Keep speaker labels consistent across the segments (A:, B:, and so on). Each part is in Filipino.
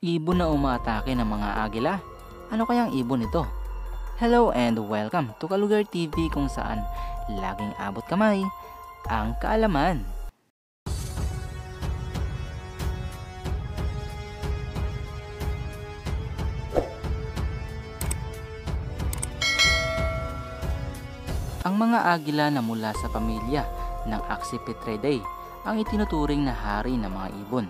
A: Ibon na umaatake ng mga agila? Ano kayang ibon ito? Hello and welcome to Kalugar TV kung saan laging abot kamay ang kaalaman. Ang mga agila na mula sa pamilya ng Accipitridae ang itinuturing na hari ng mga ibon.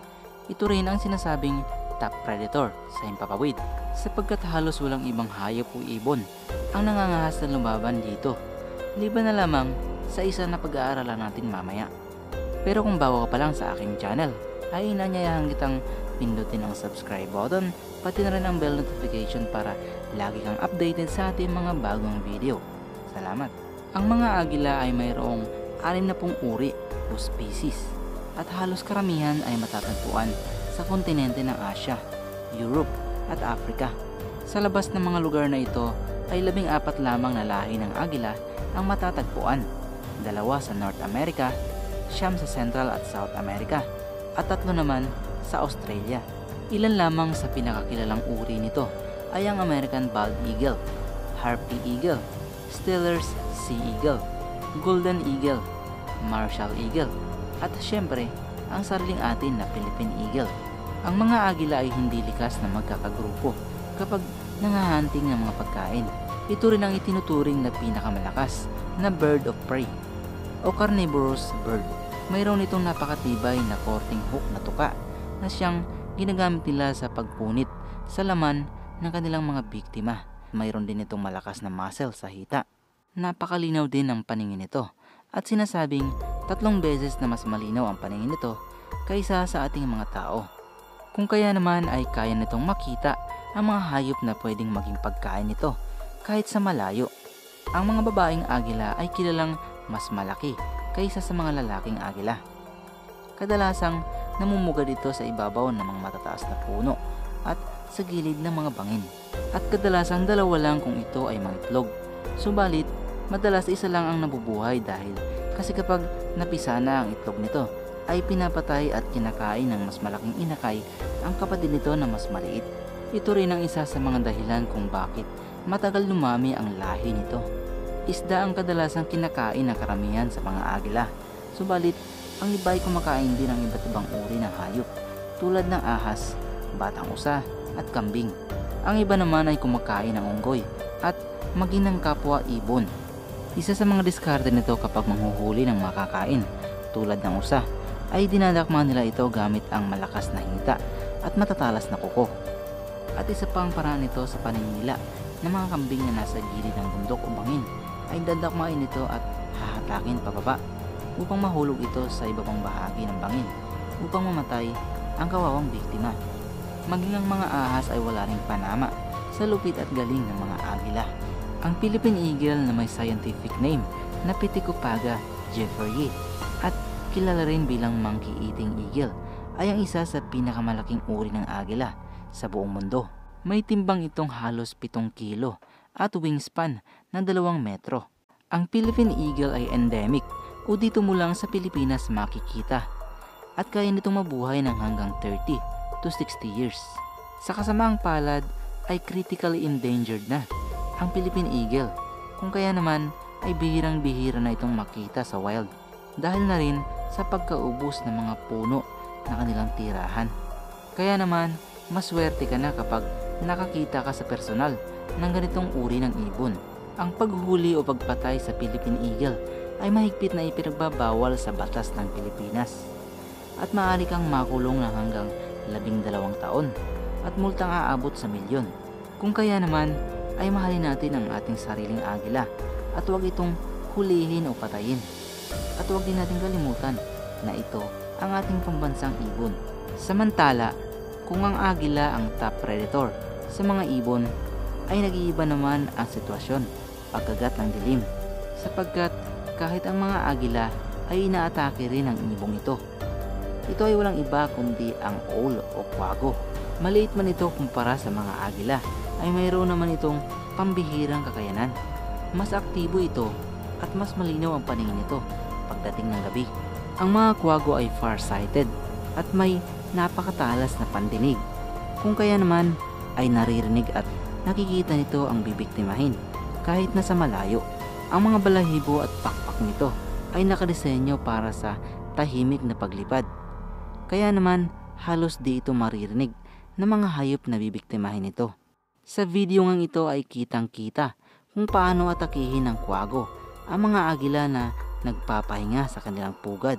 A: Ito rin ang sinasabing top predator sa himpapawid sapagkat halos walang ibang hayop o ibon ang nangangahas na lumaban dito, liban na lamang sa isa na pag-aaralan natin mamaya. Pero kung bago ka pa lang sa aking channel, ay inanyayahan kitang pindutin ang subscribe button pati na rin ang bell notification para lagi kang updated sa ating mga bagong video. Salamat! Ang mga agila ay mayroong 60 uri o species at halos karamihan ay matatagpuan sa kontinente ng Asia, Europe at Africa. Sa labas ng mga lugar na ito ay 14 lamang na lahi ng agila ang matatagpuan, 2 sa North America, 9 sa Central at South America at 3 naman sa Australia. Ilan lamang sa pinakakilalang uri nito ay ang American Bald Eagle, Harpy Eagle, Steelers Sea Eagle, Golden Eagle, Marshall Eagle, at syempre ang sariling atin na Philippine Eagle. Ang mga agila ay hindi likas na magkakagrupo kapag nangahunting ng mga pagkain. Ito rin ang itinuturing na pinakamalakas na bird of prey o carnivorous bird. Mayroon itong napakatibay na korting hook na tuka na siyang ginagamit nila sa pagpunit sa laman ng kanilang mga biktima. Mayroon din itong malakas na muscle sa hita. Napakalinaw din ang paningin nito at sinasabing 3 beses na mas malinaw ang paningin nito kaysa sa ating mga tao. Kung kaya naman ay kaya nitong makita ang mga hayop na pwedeng maging pagkain nito kahit sa malayo. Ang mga babaeng agila ay kilalang mas malaki kaysa sa mga lalaking agila. Kadalasang namumugad ito sa ibabaw ng mga matataas na puno at sa gilid ng mga bangin. At kadalasang 2 lang kung ito ay mangitlog. Subalit, madalas isa lang ang nabubuhay dahil kasi kapag napisa na ang itlog nito, ay pinapatay at kinakain ng mas malaking inakay ang kapatid nito na mas maliit. Ito rin ang isa sa mga dahilan kung bakit matagal lumami ang lahi nito. Isda ang kadalasang kinakain ng karamihan sa mga agila. Subalit, ang iba ay kumakain din ng iba't ibang uri ng hayop tulad ng ahas, batang usa at kambing. Ang iba naman ay kumakain ng unggoy at maging ng kapwa ibon. Isa sa mga diskarte nito kapag manghuhuli ng makakain tulad ng usa ay dinadakma nila ito gamit ang malakas na hita at matatalas na kuko. At isa pang paraan nito sa paninila ng mga kambing na nasa gilid ng bundok o bangin ay dadakmain ito at hahatakin pababa upang mahulog ito sa ibabang bahagi ng bangin upang mamatay ang kawawang biktima. Maging ang mga ahas ay wala ring panama sa lupit at galing ng mga agila. Ang Philippine Eagle na may scientific name na Pithecopaga jeffreyi at kilala rin bilang monkey eating eagle ay ang isa sa pinakamalaking uri ng agila sa buong mundo. May timbang itong halos 7 kilo at wingspan na 2 metro. Ang Philippine Eagle ay endemic o dito mo lang sa Pilipinas makikita at kaya nitong mabuhay ng hanggang 30 to 60 years. Sa kasamaang palad ay critically endangered na ang Philippine Eagle, kung kaya naman ay bihirang-bihira na itong makita sa wild dahil na rin sa pagkaubos ng mga puno na kanilang tirahan. Kaya naman maswerte ka na kapag nakakita ka sa personal ng ganitong uri ng ibon. Ang paghuli o pagpatay sa Philippine Eagle ay mahigpit na ipinagbabawal sa batas ng Pilipinas at maaari kang makulong ng hanggang 12 taon at multang aabot sa milyon. Kung kaya naman ay mahalin natin ang ating sariling agila at huwag itong hulihin o patayin. At huwag din natin kalimutan na ito ang ating pambansang ibon. Samantala, kung ang agila ang top predator sa mga ibon, ay nag-iiba naman ang sitwasyon pagkagat ng dilim sapagkat kahit ang mga agila ay inaatake rin ng ibong ito. Ito ay walang iba kundi ang owl o kwago. Maliit man ito kumpara sa mga agila, ay mayroon naman itong pambihirang kakayanan. Mas aktibo ito at mas malinaw ang paningin nito pagdating ng gabi. Ang mga kwago ay far-sighted at may napakatalas na pandinig Kung kaya naman ay naririnig at nakikita nito ang bibiktimahin kahit nasa malayo. Ang mga balahibo at pakpak nito ay nakadesenyo para sa tahimik na paglipad. Kaya naman halos di ito maririnig ng mga hayop na bibiktimahin ito. Sa video ngang ito ay kitang-kita kung paano atakihin ng kwago ang mga agila na nagpapahinga sa kanilang pugad.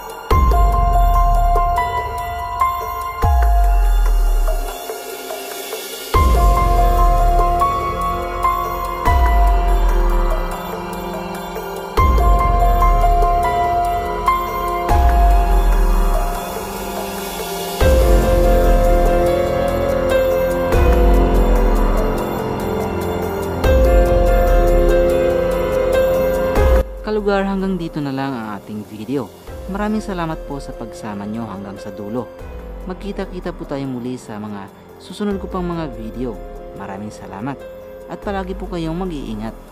A: Kalugar, hanggang dito na lang ang ating video. Maraming salamat po sa pagsama nyo hanggang sa dulo. Magkita-kita po tayo muli sa mga susunod ko pang mga video. Maraming salamat at palagi po kayong mag-iingat.